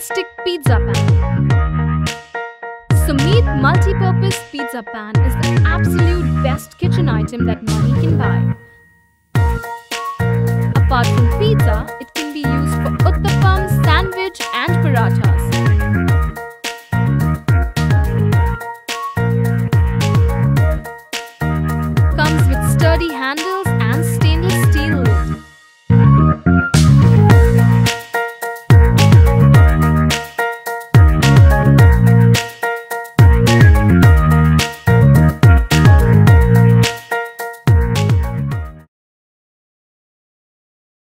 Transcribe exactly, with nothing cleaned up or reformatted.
non-stick pizza pan. Sameet multi-purpose pizza pan is the absolute best kitchen item that money can buy. Apart from pizza, it can be used for uttapam